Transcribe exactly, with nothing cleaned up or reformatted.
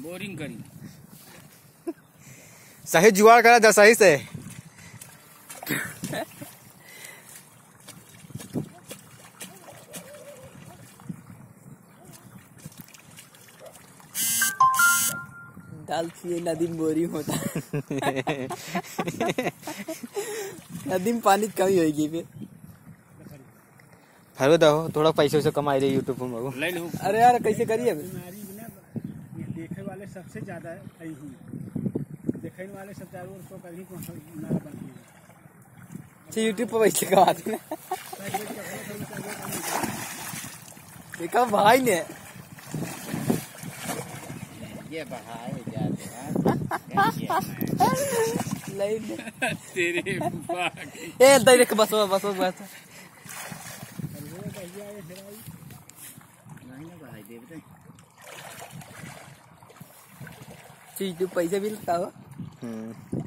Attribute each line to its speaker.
Speaker 1: Boring करी
Speaker 2: सही जुगाड़ करा जा सही से।
Speaker 3: डाल छिए नदी में बोरिंग होता नदी में पानी की कमी होगी फिर
Speaker 2: फरो दो थोड़ा पैसे से कमाई रही यूट्यूब में।
Speaker 3: अरे यार कैसे करिए
Speaker 1: देखे वाले सबसे ज्यादा देखे वाले सब चारों ओर कहीं
Speaker 3: यूट्यूब पर पैसे कमाते हैं। देखा भाई ने
Speaker 1: ये बढ़ाए तेरे
Speaker 3: ए देख बस बस बस चीज तू पैसे भी लगता हो।